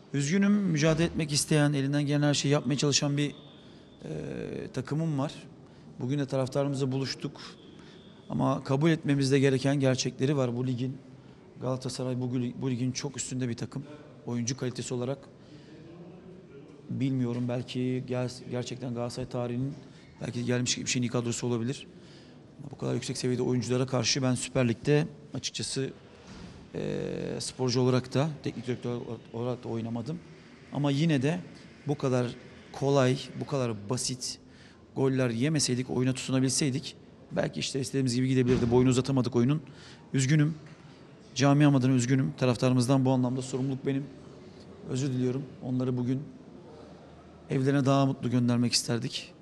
Üzgünüm, mücadele etmek isteyen, elinden gelen her şeyi yapmaya çalışan bir takımım var. Bugün de taraftarımızla buluştuk. Ama kabul etmemizde gereken gerçekleri var. Bu ligin, Galatasaray bu ligin çok üstünde bir takım. Oyuncu kalitesi olarak bilmiyorum, belki gerçekten Galatasaray tarihinin belki gelmiş bir şeyin ilk kadrosu olabilir. Bu kadar yüksek seviyede oyunculara karşı ben Süper Lig'de açıkçası sporcu olarak da teknik direktör olarak da oynamadım. Ama yine de bu kadar kolay, bu kadar basit goller yemeseydik, oyuna tutunabilseydik belki işte istediğimiz gibi gidebilirdi. Boyunu uzatamadık oyunun. Üzgünüm. Camiam adına üzgünüm. Taraftarımızdan bu anlamda sorumluluk benim. Özür diliyorum. Onları bugün evlerine daha mutlu göndermek isterdik.